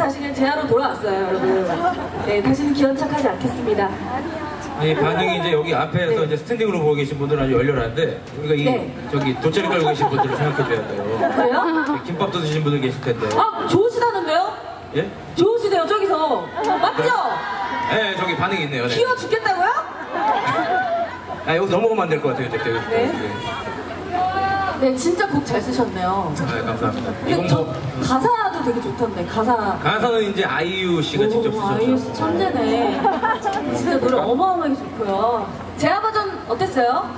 다시는 제아로 돌아왔어요, 여러분. 네, 다시는 기원착하지 않겠습니다. 아니, 반응이 이제 여기 앞에서 네. 이제 스탠딩으로 보고 계신 분들은 아주 열렬한데, 우리가 네. 저기 돗자리 깔고 계신 분들을 생각해줘야 돼요. 그래요? 김밥도 드신 분들 계실 텐데. 아, 좋으시다는데요? 예? 좋으시대요, 저기서. 맞죠? 네, 저기 반응이 있네요. 네. 귀여워 죽겠다고요? 아, 여기 넘어가면 안 될 것 같아요, 이제. 네. 네, 진짜 곡 잘 쓰셨네요. 네, 감사합니다. 근데 이건 뭐, 가사도 되게 좋던데, 가사. 가사는 이제 아이유 씨가 직접 쓰셨죠. 아이유 씨 천재네. 진짜 노래 어마어마하게 좋고요. 제아 버전 어땠어요?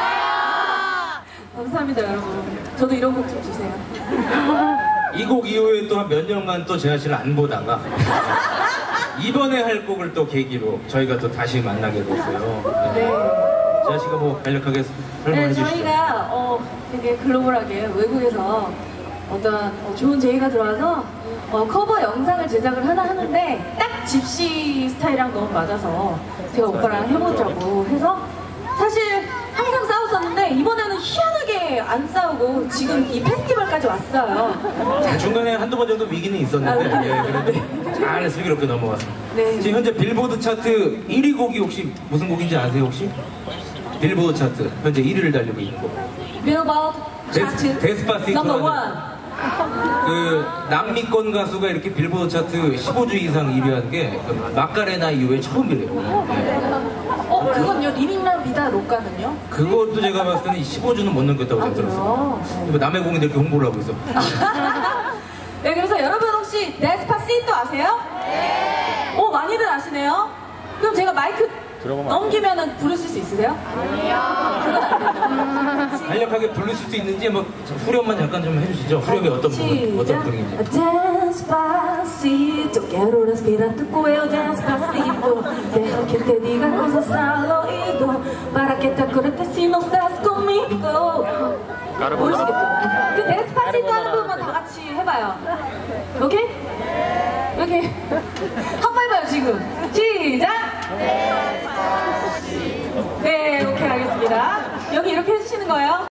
감사합니다, 여러분. 저도 이런 곡 좀 주세요. 이 곡 이후에 또 한 몇 년간 또 제아 씨를 안 보다가 이번에 할 곡을 또 계기로 저희가 또 다시 만나게 됐어요. 네. 제아 씨가 뭐 간략하게 설명해 네, 주시죠. 저희가 되게 글로벌하게 외국에서 어떤 좋은 제의가 들어와서 커버 영상을 제작을 하나 하는데 딱 집시 스타일이랑 너무 맞아서 제가 오빠랑 해보자고 해서 사실 항상 싸웠었는데 이번에는 희한하게 안 싸우고 지금 이 페스티벌까지 왔어요. 자, 중간에 한두 번 정도 위기는 있었는데 아, 네. 예, 그래도 잘 슬기롭게 넘어갔습니다. 네. 지금 현재 빌보드 차트 1위 곡이 혹시 무슨 곡인지 아세요 혹시? 빌보드 차트 현재 1위를 달리고 있는 곡. 빌보드 차트 데스파시토 넘버 하는 1. 그 남미권 가수가 이렇게 빌보드 차트 15주 이상 1위한 게그 마카레나 이후에 처음이래요. 네. 그건요? 리밍라 비다 로까는요? 그것도 제가 봤을 때는 15주는 못 넘겼다고 아, 들었어요. 그래요? 뭐 남의 공인데 이렇게 홍보를 하고 있어. 네, 그래서 여러분 혹시 데스파시토 아세요? 네. 많이들 아시네요? 그럼 제가 마이크 넘기면은 부르실 수 있으세요? 아니요. 간략하게 부르실 수 있는지 뭐 후렴만 잠깐 좀 해주시죠. 후렴이 어떤 부분, 어떤 부분인지. Despacito, quiero respirar tu cuello despacito. Deja que te diga cosas al oído para que te acuerdes si no estás conmigo. 모르시겠죠? 그 데스파시토 하는 부분만 다 같이 해봐요. 오케이? 오케이. 한번 해봐요 지금. 시작. 네, 오케이, 알겠습니다. 여기 이렇게 해주시는 거예요?